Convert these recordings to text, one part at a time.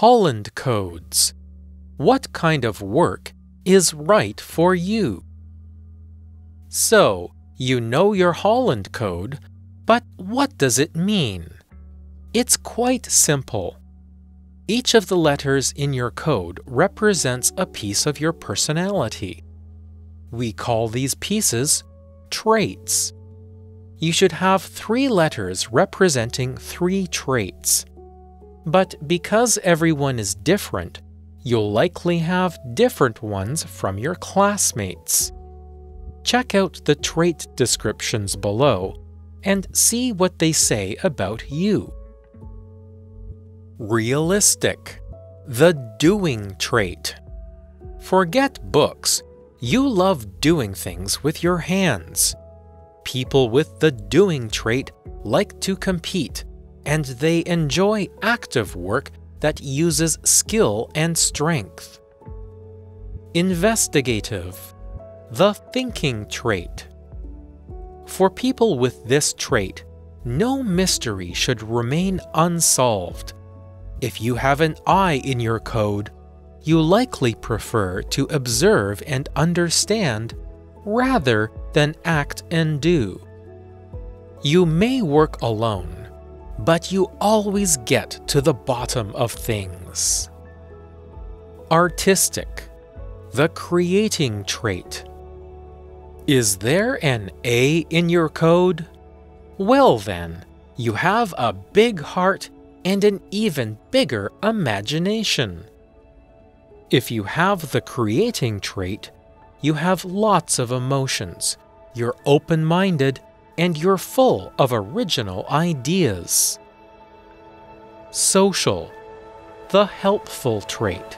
Holland codes. What kind of work is right for you? So, you know your Holland code, but what does it mean? It's quite simple. Each of the letters in your code represents a piece of your personality. We call these pieces traits. You should have 3 letters representing 3 traits. But because everyone is different, you'll likely have different ones from your classmates. Check out the trait descriptions below and see what they say about you. Realistic, the doing trait. Forget books. You love doing things with your hands. People with the doing trait like to compete, and they enjoy active work that uses skill and strength. Investigative, the thinking trait. For people with this trait, no mystery should remain unsolved. If you have an I in your code, you likely prefer to observe and understand rather than act and do. You may work alone, but you always get to the bottom of things. Artistic, the creating trait. Is there an A in your code? Well then, you have a big heart and an even bigger imagination. If you have the creating trait, you have lots of emotions, you're open-minded, and you're full of original ideas. Social, the helpful trait.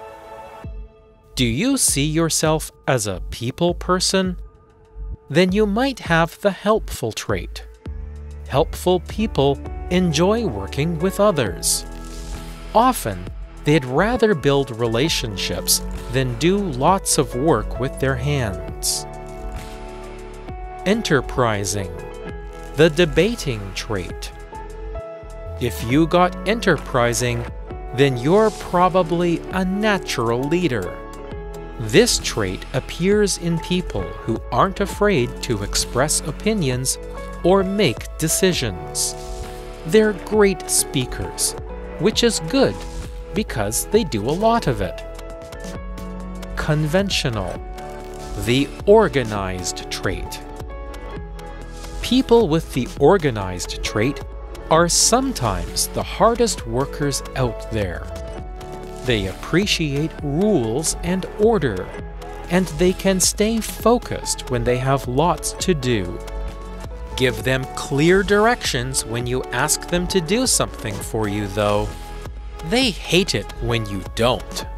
Do you see yourself as a people person? Then you might have the helpful trait. Helpful people enjoy working with others. Often, they'd rather build relationships than do lots of work with their hands. Enterprising, the debating trait. If you got enterprising, then you're probably a natural leader. This trait appears in people who aren't afraid to express opinions or make decisions. They're great speakers, which is good because they do a lot of it. Conventional, the organized trait. People with the organized trait are sometimes the hardest workers out there. They appreciate rules and order, and they can stay focused when they have lots to do. Give them clear directions when you ask them to do something for you, though. They hate it when you don't.